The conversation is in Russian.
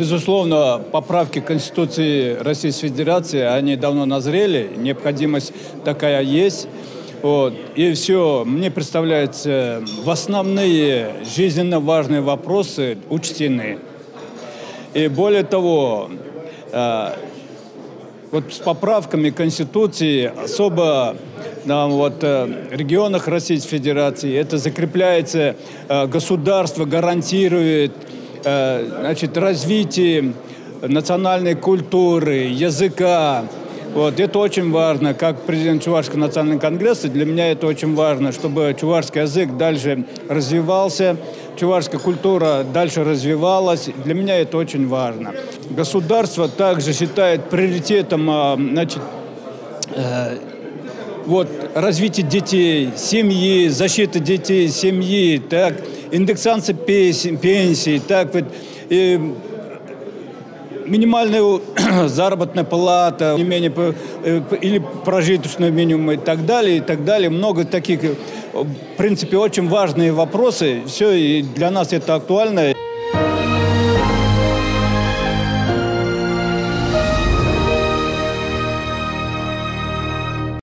Безусловно, поправки к Конституции Российской Федерации, они давно назрели, необходимость такая есть. Вот. И все, мне представляется, в основные жизненно важные вопросы учтены. И более того, вот с поправками Конституции особо в регионах Российской Федерации это закрепляется, государство гарантирует развитие национальной культуры, языка. Вот, это очень важно. Как президент Чувашского национального конгресса, для меня это очень важно, чтобы чувашский язык дальше развивался, чувашская культура дальше развивалась. Для меня это очень важно. Государство также считает приоритетом развитие детей, семьи, защита детей, семьи, так, индексация пенсий, так вот, и минимальная заработная плата, не менее, или прожиточный минимум и так далее, и так далее. Много таких, в принципе, очень важные вопросы. Все, и для нас это актуально.